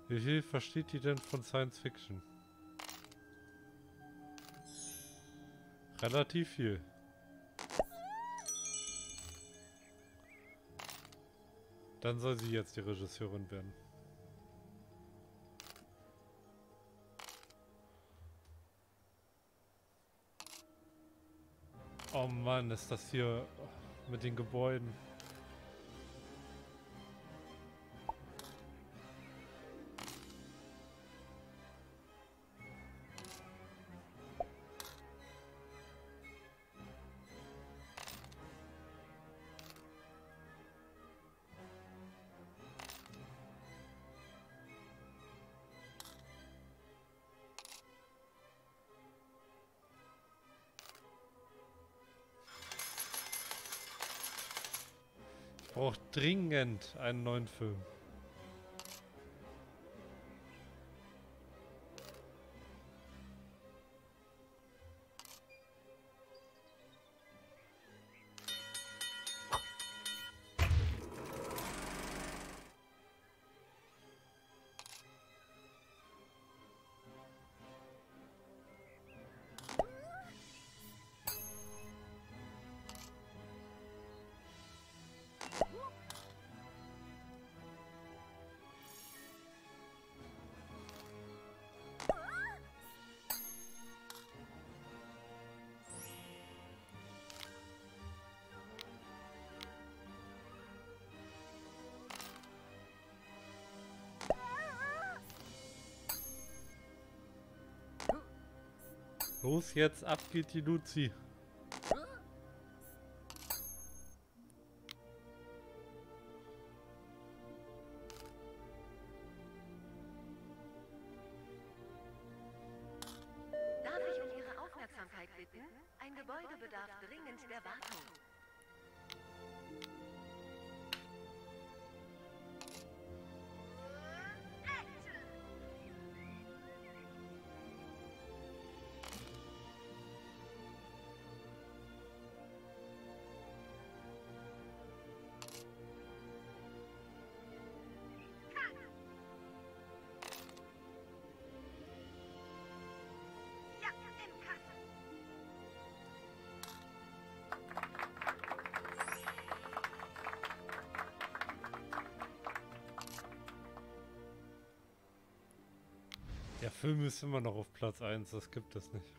Wie viel versteht die denn von Science Fiction? Relativ viel. Dann soll sie jetzt die Regisseurin werden. Oh Mann, ist das hier mit den Gebäuden. Ich brauche dringend einen neuen Film. Los jetzt, ab geht die Luzi. Darf ich um Ihre Aufmerksamkeit bitten? Ein Gebäude bedarf dringend der Wartung. Ja, im Kasten. Der Film ist immer noch auf Platz 1, das gibt es nicht.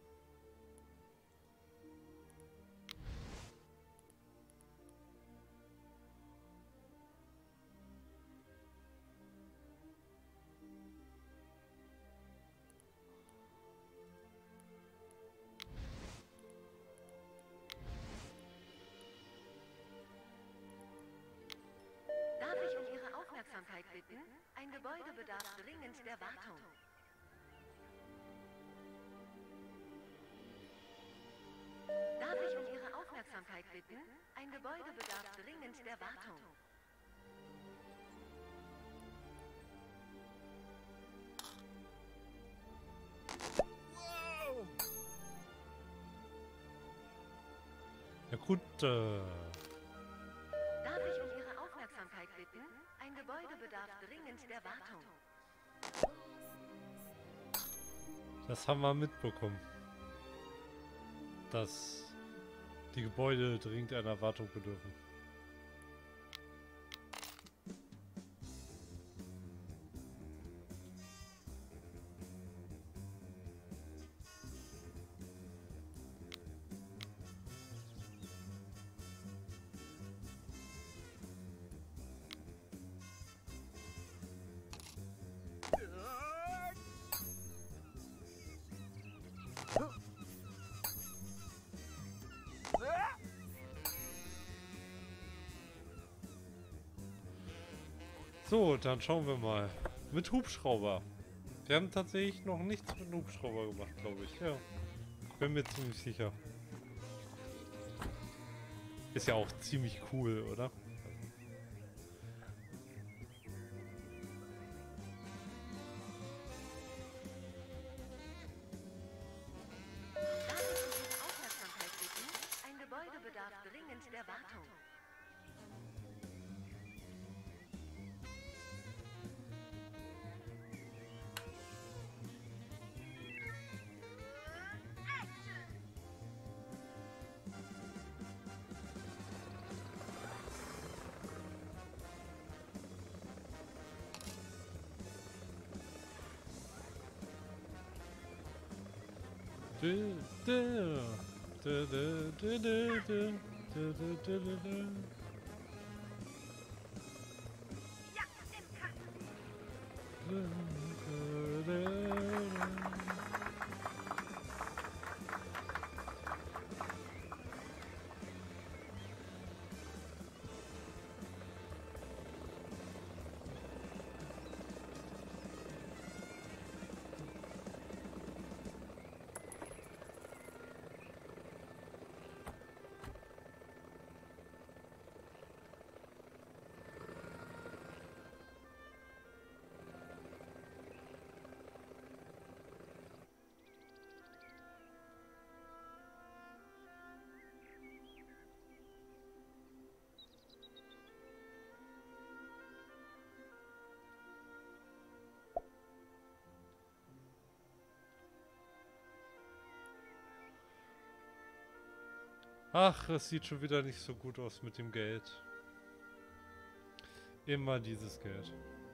Darf ich um Ihre Aufmerksamkeit bitten? Ein Gebäude bedarf dringend der Wartung. Darf ich um Ihre Aufmerksamkeit bitten? Ein Gebäude bedarf dringend der Wartung. Ja gut, Darf ich um Ihre Aufmerksamkeit bitten? Ein Gebäude bedarf dringend der Wartung. das haben wir mitbekommen. Dass die Gebäude dringend einer Wartung bedürfen. So, dann schauen wir mal. Mit Hubschrauber. Wir haben tatsächlich noch nichts mit dem Hubschrauber gemacht, glaube ich. Ja, bin mir ziemlich sicher. Ist ja auch ziemlich cool, oder? Darf ich um Ihre Aufmerksamkeit bitten? Ein Gebäude bedarf dringend der Wartung. Ach, es sieht schon wieder nicht so gut aus mit dem Geld. Immer dieses Geld.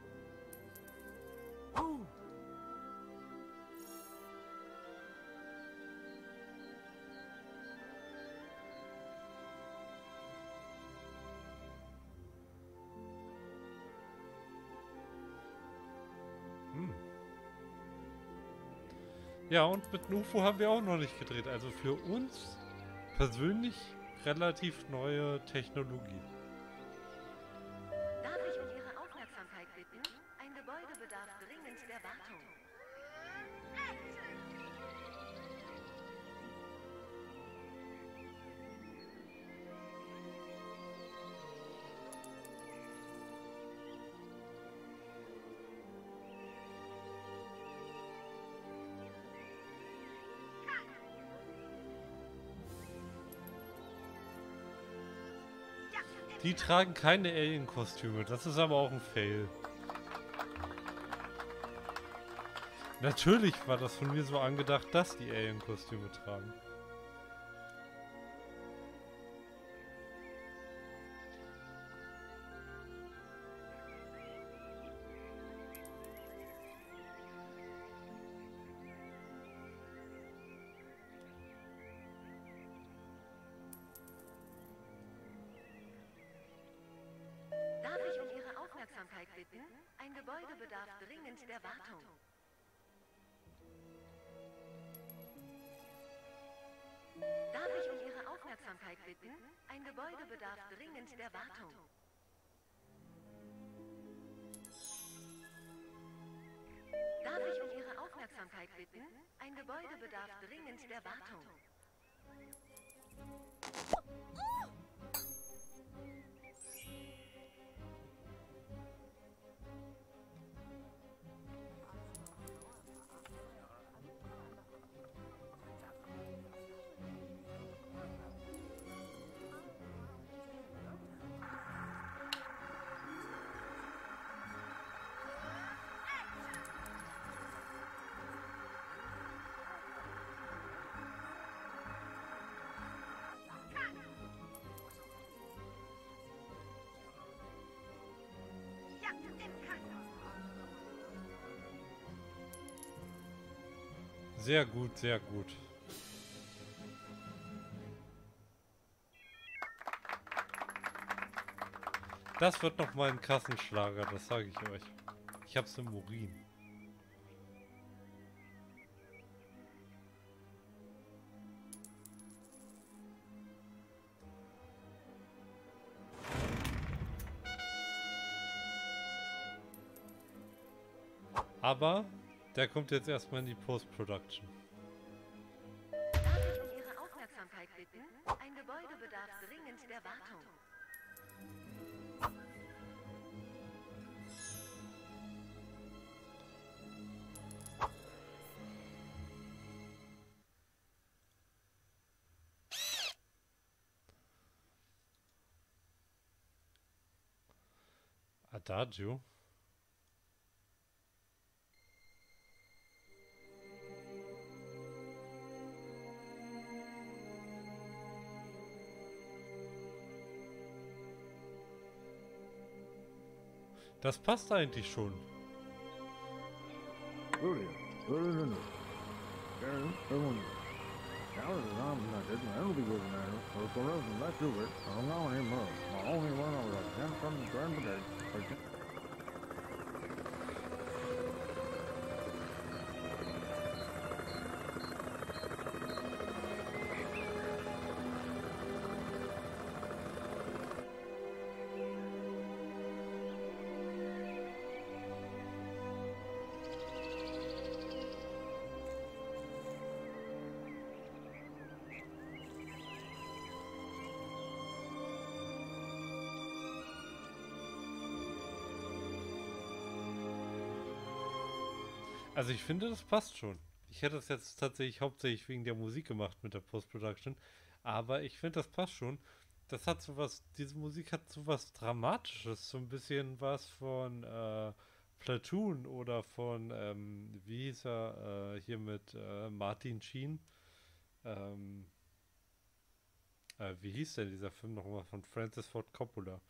Ja, und mit Nufo haben wir auch noch nicht gedreht. Also für uns persönlich relativ neue Technologie. Darf ich um Ihre Aufmerksamkeit bitten? Ein Gebäude bedarf dringend der Wartung. Die tragen keine Alien-Kostüme. Das ist aber auch ein Fail. Natürlich war das von mir so angedacht, dass die Alien-Kostüme tragen. Darf ich um Ihre Aufmerksamkeit bitten? Ein Gebäude bedarf dringend der Wartung. Darf ich um Ihre Aufmerksamkeit bitten? Ein Gebäude bedarf dringend der Wartung. Darf ich um Ihre Aufmerksamkeit bitten? Ein Gebäude bedarf dringend der Wartung. Sehr gut, sehr gut. Das wird noch mal ein Kassenschlager, das sage ich euch. Ich hab's im Urin. Aber der kommt jetzt erstmal in die Post-Production. Darf ich um Ihre Aufmerksamkeit bitten? Ein Gebäude bedarf dringend der Wartung. Adagio? Das passt eigentlich schon. Also ich finde, das passt schon. Ich hätte das jetzt tatsächlich hauptsächlich wegen der Musik gemacht mit der Post-Production. Aber ich finde, das passt schon. Das hat sowas, diese Musik hat sowas Dramatisches. So ein bisschen was von Platoon oder von, wie hieß er, hier mit Martin Sheen. Ähm, wie hieß denn dieser Film nochmal von Francis Ford Coppola?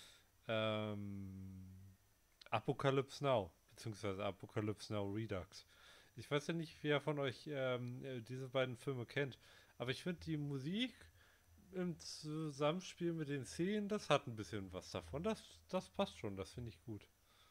Ähm, Apocalypse Now, beziehungsweise Apocalypse Now Redux. Ich weiß ja nicht, wer von euch diese beiden Filme kennt, aber ich finde die Musik im Zusammenspiel mit den Szenen, das hat ein bisschen was davon. Das passt schon, das finde ich gut.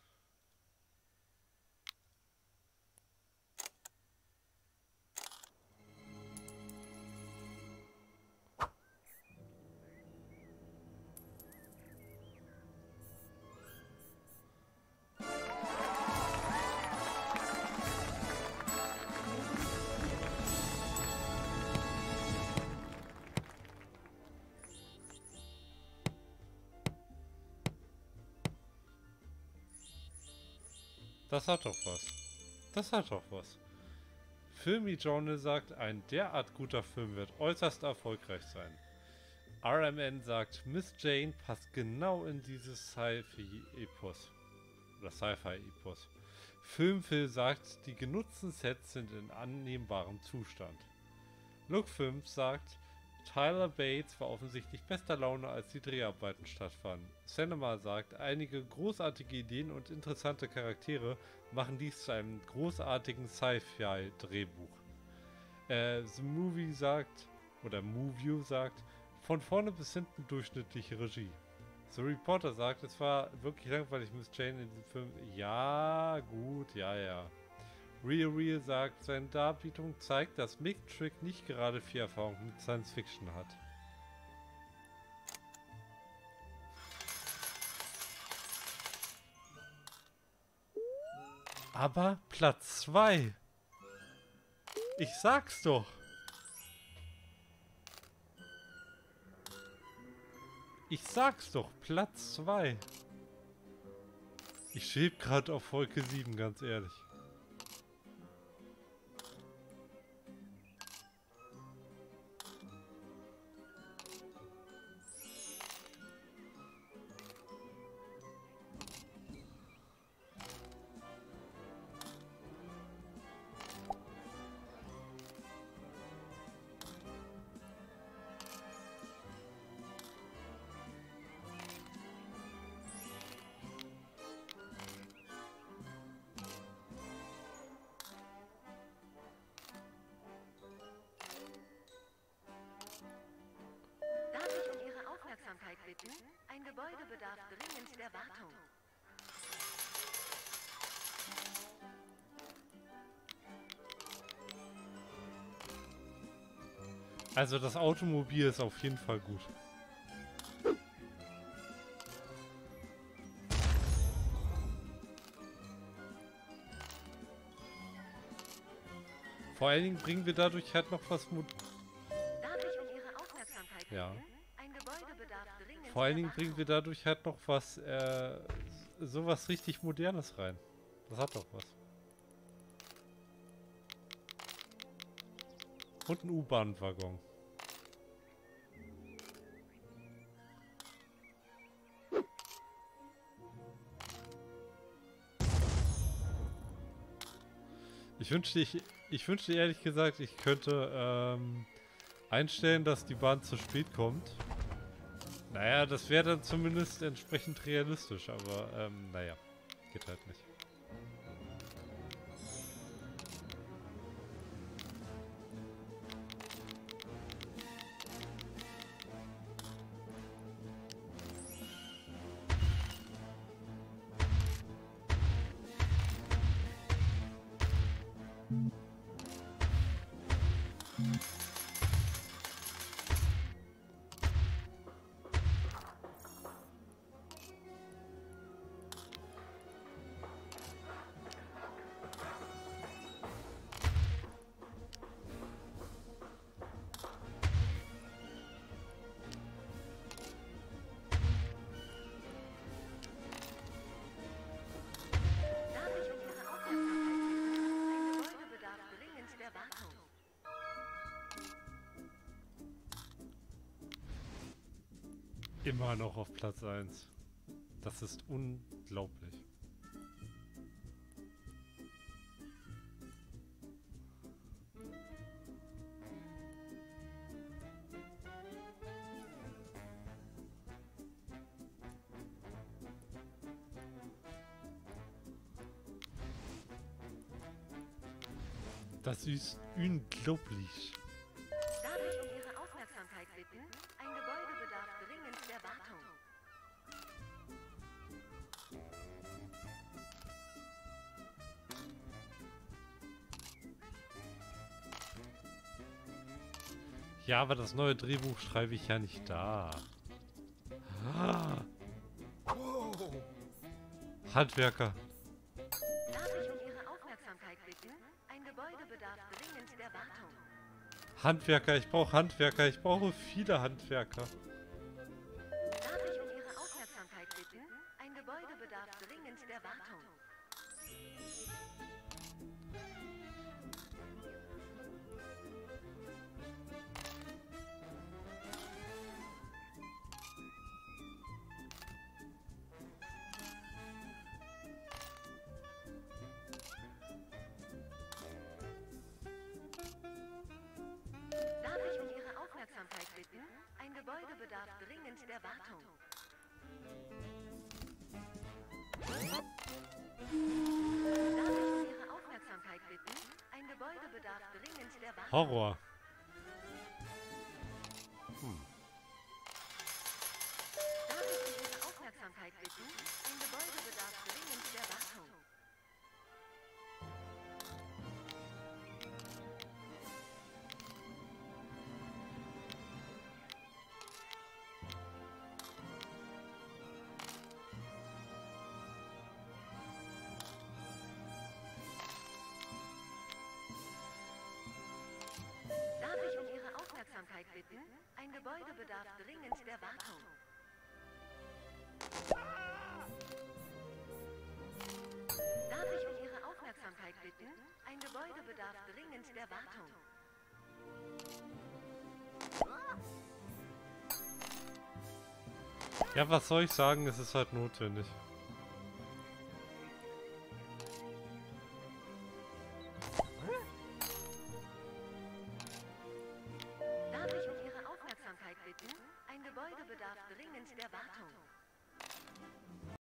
Das hat doch was. Das hat doch was. Filmy-Journal sagt, ein derart guter Film wird äußerst erfolgreich sein. RMN sagt, Miss Jane passt genau in dieses Sci-Fi-Epos. Oder Sci-Fi-Epos. Filmphil sagt, die genutzten Sets sind in annehmbarem Zustand. Lookfilm sagt, Tyler Bates war offensichtlich bester Laune, als die Dreharbeiten stattfanden. Cinema sagt, einige großartige Ideen und interessante Charaktere machen dies zu einem großartigen Sci-Fi-Drehbuch. The Movie sagt, oder Movie sagt, von vorne bis hinten durchschnittliche Regie. The Reporter sagt, es war wirklich langweilig, Miss Jane in diesem Film. Ja, gut, ja. Real sagt, seine Darbietung zeigt, dass Mick Trick nicht gerade viel Erfahrung mit Science Fiction hat. Aber Platz 2. Ich sag's doch. Ich sag's doch, Platz 2. Ich schweb gerade auf Wolke 7, ganz ehrlich. Bitten, ein Gebäude bedarf dringend der Wartung. Also das Automobil ist auf jeden Fall gut. Vor allen Dingen bringen wir dadurch halt noch was Darf ich um Ihre Aufmerksamkeit bitten? Ja. Ein Gebäude bedarf dringend Vor allen Dingen der bringen wir dadurch halt noch was, sowas richtig Modernes rein. Das hat doch was. Und ein U-Bahn-Waggon. Ich wünschte ehrlich gesagt, ich könnte einstellen, dass die Bahn zu spät kommt. Naja, das wäre dann zumindest entsprechend realistisch, aber naja, geht halt nicht. Darf ich um Ihre Aufmerksamkeit bitten? Ein Gebäude bedarf dringend der Wartung. Immer noch auf Platz 1. Das ist unglaublich. Das ist unglaublich. Darf ich um Ihre Aufmerksamkeit bitten? Ein Gebäude bedarf dringend der Wartung. Ja, aber das neue Drehbuch schreibe ich ja nicht da. Ah. Handwerker. Darf ich um Ihre Aufmerksamkeit bitten? Ein Gebäude bedarf dringend der Wartung. Handwerker, ich brauche Handwerker. Ich brauche viele Handwerker. Darf ich um Ihre Aufmerksamkeit bitten? Ein Gebäude bedarf dringend der Wartung. Darf ich um Ihre Aufmerksamkeit bitten? Ein Gebäude bedarf dringend der Wartung. Darf ich um Ihre Aufmerksamkeit bitten? Ein Gebäude bedarf dringend der Wartung. Horror. Darf ich um Ihre Aufmerksamkeit bitten? Ein Gebäude bedarf dringend der Wartung. Darf ich um Ihre Aufmerksamkeit bitten? Ein Gebäude bedarf dringend der Wartung. Darf ich um Ihre Aufmerksamkeit bitten? Ein Gebäude bedarf dringend der Wartung. Ja, was soll ich sagen? Es ist halt notwendig. Darf ich um Ihre Aufmerksamkeit bitten? Ein Gebäude bedarf dringend der Wartung.